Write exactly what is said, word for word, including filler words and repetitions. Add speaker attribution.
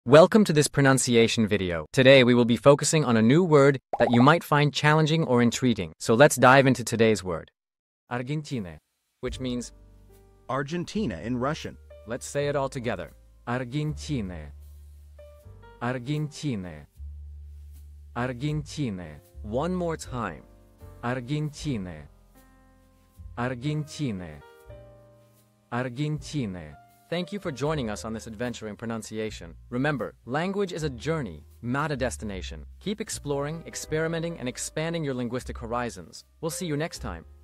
Speaker 1: Welcome to this pronunciation video. Today we will be focusing on a new word that you might find challenging or intriguing. So let's dive into today's word. Argentina, which means
Speaker 2: Argentina in Russian.
Speaker 1: Let's say it all together. Argentina. Argentina. Argentina. One more time. Argentina. Argentina. Argentina. Thank you for joining us on this adventure in pronunciation. Remember, language is a journey, not a destination. Keep exploring, experimenting, and expanding your linguistic horizons. We'll see you next time.